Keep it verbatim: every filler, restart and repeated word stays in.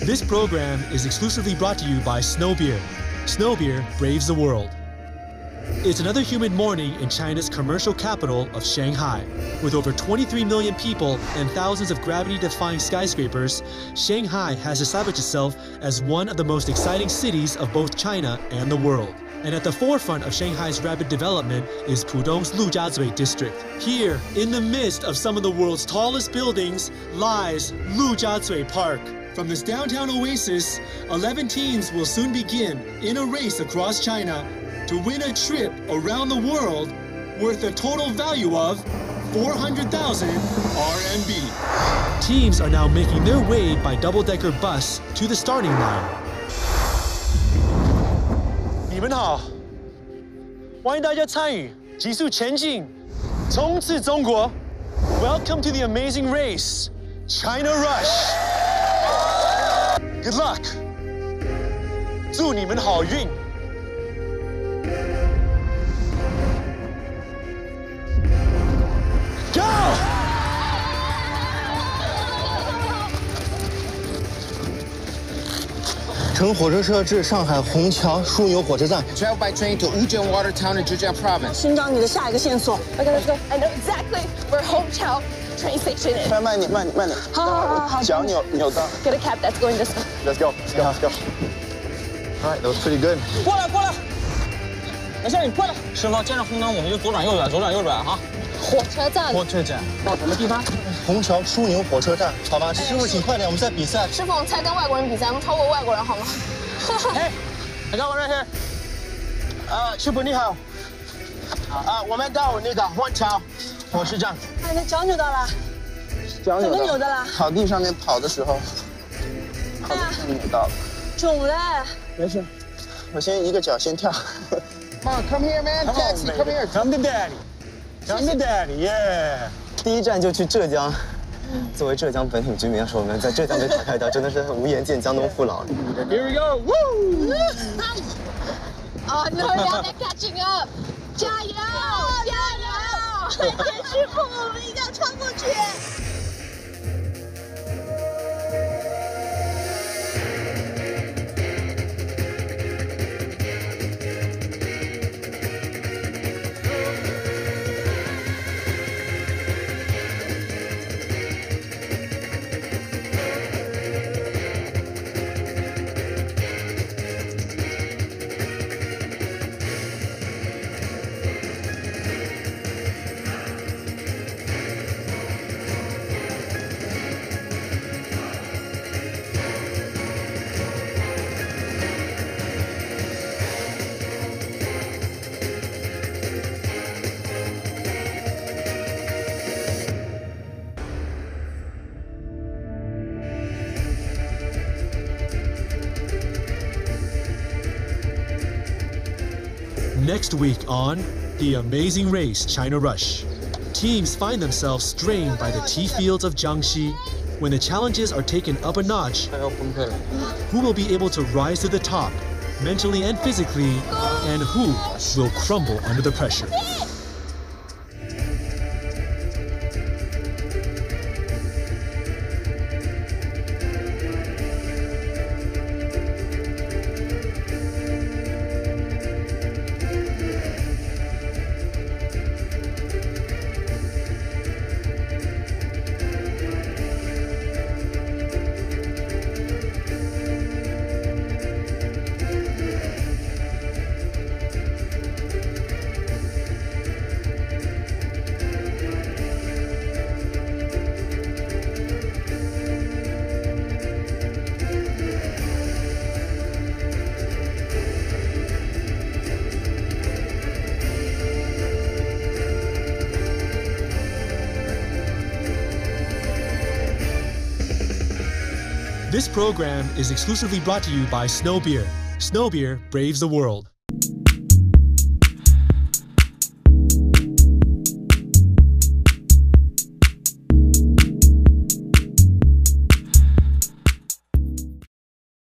This program is exclusively brought to you by Snow Beer. Snow Beer braves the world. It's another humid morning in China's commercial capital of Shanghai. With over twenty-three million people and thousands of gravity-defying skyscrapers, Shanghai has established itself as one of the most exciting cities of both China and the world. And at the forefront of Shanghai's rapid development is Pudong's Lujiazui district. Here, in the midst of some of the world's tallest buildings, lies Lujiazui Park. From this downtown oasis, eleven teams will soon begin in a race across China to win a trip around the world worth a total value of four hundred thousand R M B. Teams are now making their way by double-decker bus to the starting line. 你们好，欢迎大家参与极速前进，冲刺中国。Welcome to the amazing race, China Rush. Good luck. 祝你们好运。 乘火车车至上海虹桥枢纽火车站。 Travel by train to Wuzhen Watertown in Zhejiang Province. 寻找你的下一个线索。Okay, let's go. I know exactly where Hongqiao train station is. 慢慢点，慢点，慢点。 好好好好。 脚扭扭到。 Get a cab that's going this way. Let's go. Let's go. Let's go. All right, that was pretty good. 过来，过来。等下你过来。师傅，见着红灯我们就左转右转，左转右转哈。 火车站。 火车站。到什么地方？ 虹桥枢纽火车站。好吧，师傅，请快点，我们在比赛。 师傅，我们才跟外国人比赛，我们超过外国人好吗？ Hey, I got one right here. 啊，师傅你好。啊，我们到那个虹桥火车站。 哎，你脚扭到了？ 脚扭到。 怎么扭的啦？ 草地上面跑的时候，跑的时候扭到了。 肿了。 没事，我先一个脚先跳。 Come on, come here, man. Taxi, come here. Come to daddy. Come to daddy, yeah. 第一站就去浙江。 作为浙江本土居民，要是我们在浙江被淘汰掉，真的是无颜见江东父老。 Here we go, woo! Oh no, now they're catching up. 加油，加油！快点，师傅，我们一定要穿过去。 Next week on The Amazing Race China Rush, teams find themselves strained by the tea fields of Jiangxi. When the challenges are taken up a notch, who will be able to rise to the top, mentally and physically, and who will crumble under the pressure? This program is exclusively brought to you by Snow Beer. Snow Beer braves the world.